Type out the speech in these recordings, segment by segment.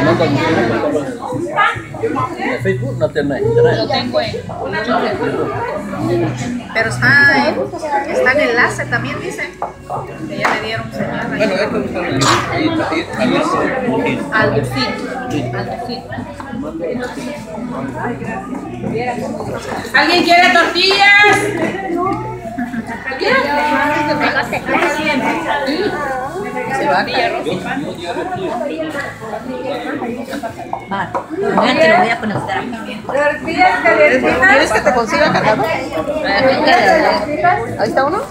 En Facebook no tiene internet. Lo tengo pero está en enlace también, dice. Que ya me dieron señal. Bueno, esto es Al Dufit. ¿Alguien quiere tortillas? Se va a te lo voy a conectar. ¿Quieres que te consiga cargador? Ahí está uno.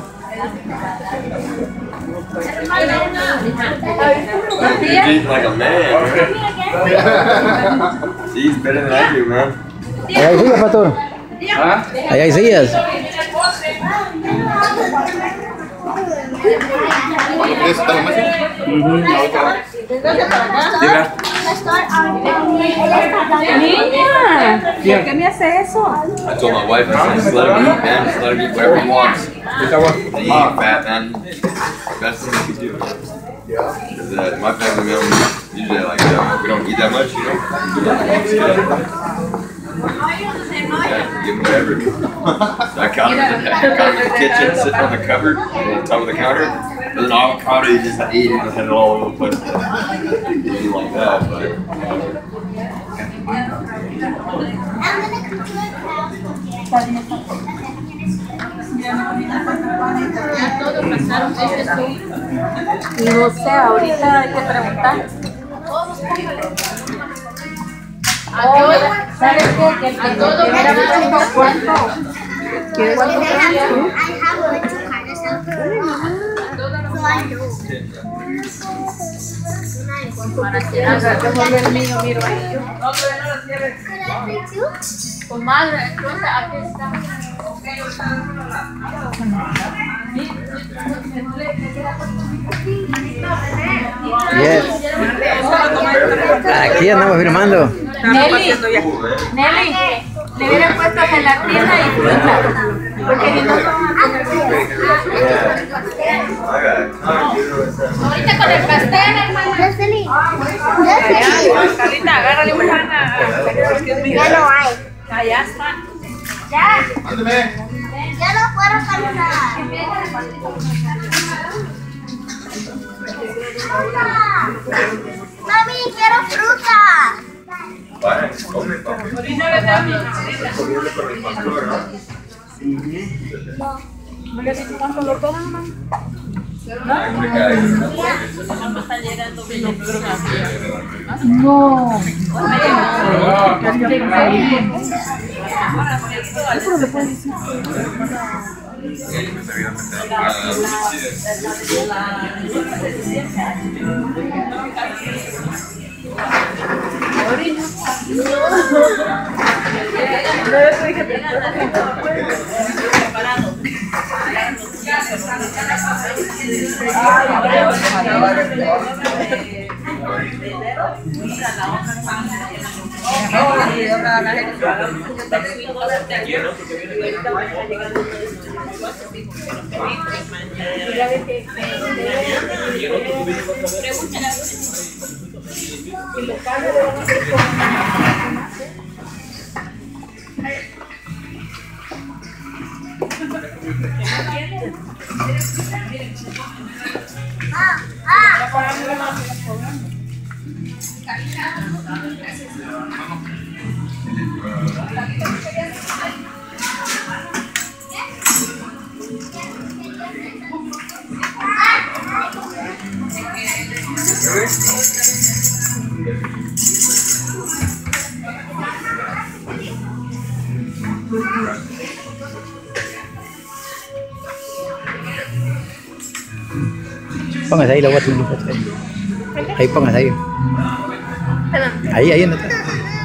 He's like a man. He's better than I do, man. Allá hay sillas, Pastor. Allá hay sillas. ¿Por qué me hace eso? I told my wife, I said, just let him eat, man. Just let him eat whatever he wants. He ain't fat, man. Best thing you can do. Because my family, man, usually like we don't eat that much, you know. Yeah, give him whatever. So I caught him in the kitchen, sitting on the cupboard, on the top of the counter. There's an avocado, he just ate it and had it all over the place. Easy like that, but. No sé, ahorita hay que preguntar. ¿Sabes qué? Que a todos era mucho cuánto. ¿Quieres cuánto? Comadre, entonces aquí está. Yes. Aquí andamos firmando. Nelly, le hubieran puesto gelatina y fruta. Porque si no son ahorita con el pastel, hermano. Carlita, agárrale una. Ya no hay. Allá está. Ya. Ya no puedo caminar. Mami, quiero fruta. Póngase ahí, lo voy a subir. Ahí, póngase ahí. Ahí, ¿dónde está?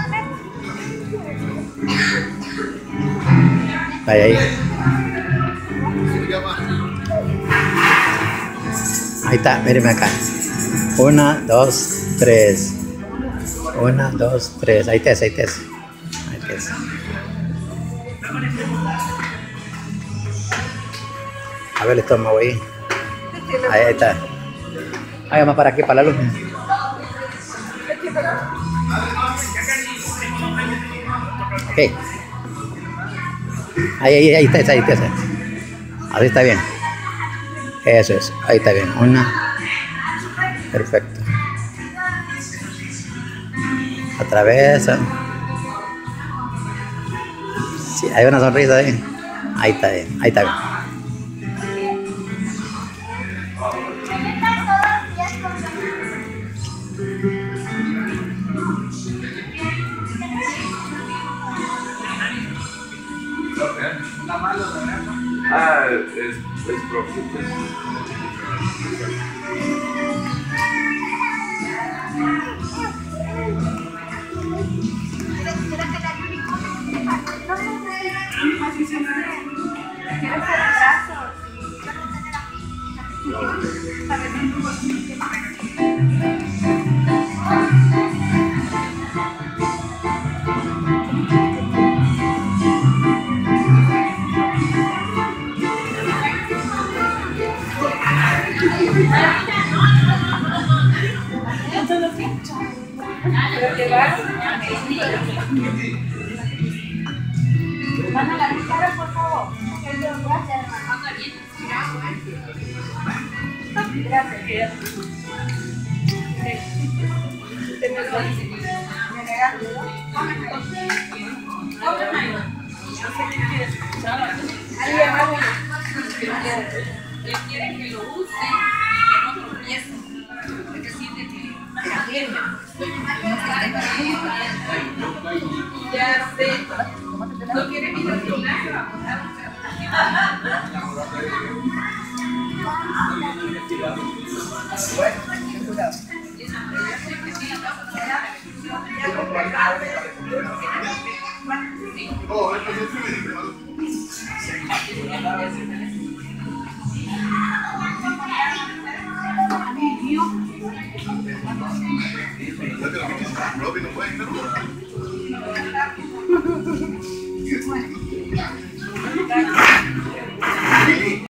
Ahí. Ahí está, míreme acá. 1, 2, 3. 1, 2, 3. Ahí te es. A ver el estómago ahí. Ahí está. Ahí más para aquí, para la luz. Ok. Ahí está, ahí está. Así está bien. Eso es, ahí está bien. Una. Perfecto. Atravesa. Sí, hay una sonrisa ahí. Ahí está bien, ahí está bien. Es propio. Van a la cara, por favor. Gracias. Él quiere que lo use en otro pieza. Es decir, de que ya sé. No quiere ir al gimnasio. Look at him, he's just rubbing away.